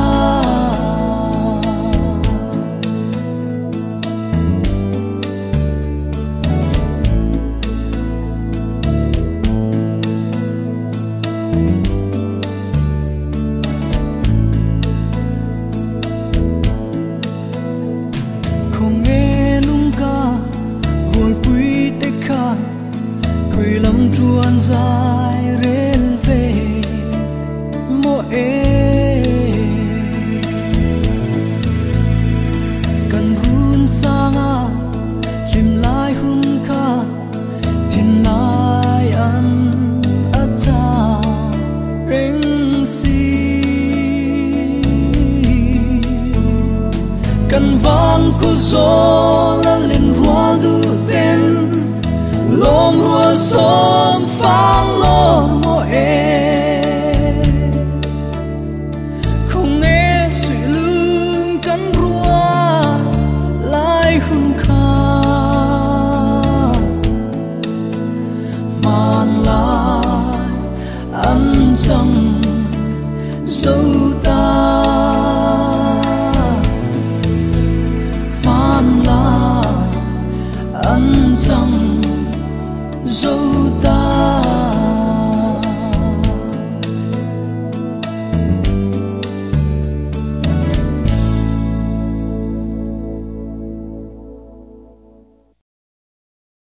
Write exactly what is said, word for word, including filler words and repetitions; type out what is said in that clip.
không nghe lung ca hồi quý tê kha cười lắm chuan dài rên về mô ê cần run sang à chìm lại hun kha thiên lại ăn ắt cha rinh si cần vang cô gió la lên rua du tên lom rua sông phang lo mô ê không nghe suy lưng cắn rua lại hun kha màn lại ăn chẳng dấu ta màn lại ăn chẳng dấu ta